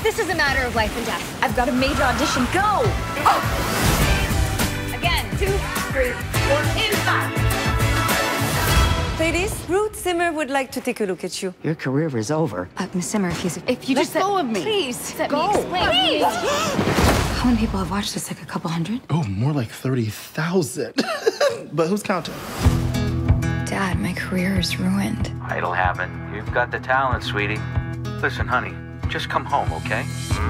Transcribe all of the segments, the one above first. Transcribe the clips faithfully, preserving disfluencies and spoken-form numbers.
This is a matter of life and death. I've got a major audition. Go! Oh. Again, two, three, four, and five. Ladies, Ruth Zimmer would like to take a look at you. Your career is over. Uh, Miss Zimmer, if you if you Let just go of me. Please, Let go. me explain. Please. How many people have watched this? Like a couple hundred? Oh, more like thirty thousand. But who's counting? Dad, my career is ruined. It'll happen. You've got the talent, sweetie. Listen, honey, just come home, okay?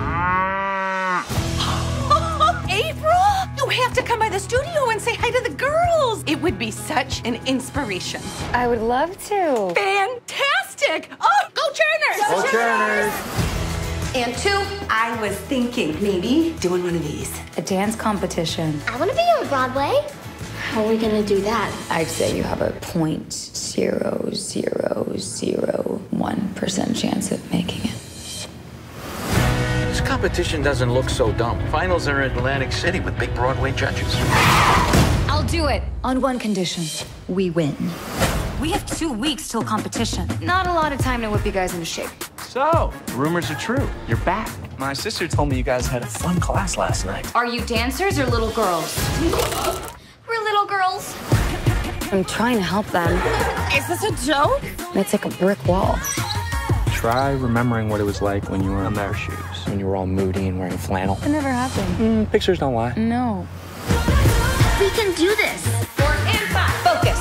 April! You have to come by the studio and say hi to the girls. It would be such an inspiration. I would love to. Fantastic! Oh, go Churners! Go Churners! And two, I was thinking maybe doing one of these. A dance competition. I want to be on Broadway. How are we going to do that? I'd say you have a point zero zero zero one percent chance of making it. This competition doesn't look so dumb. Finals are in Atlantic City with big Broadway judges. I'll do it on one condition: we win. We have two weeks till competition. Not a lot of time to whip you guys into shape. So, rumors are true. You're back. My sister told me you guys had a fun class last night. Are you dancers or little girls? We're little girls. I'm trying to help them. Is this a joke? It's like a brick wall. Try remembering what it was like when you were in their shoes, when you were all moody and wearing flannel. It never happened. Mm, pictures don't lie. No. We can do this. Four and five. Focus.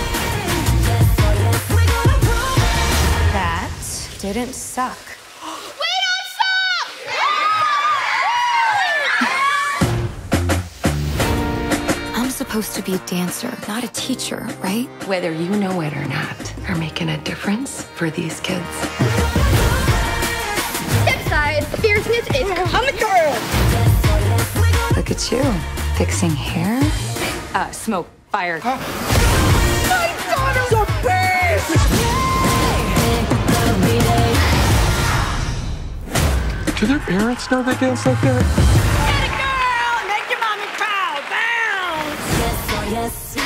That didn't suck. I'm supposed to be a dancer, not a teacher, right? Whether you know it or not, are making a difference for these kids. Step side. Fierceness is coming through. Look at you, fixing hair. Uh, smoke, fire. My daughter's a beast! Do their parents know they dance like that? Get a girl! Make your mommy proud! Bounce! Yes, yes.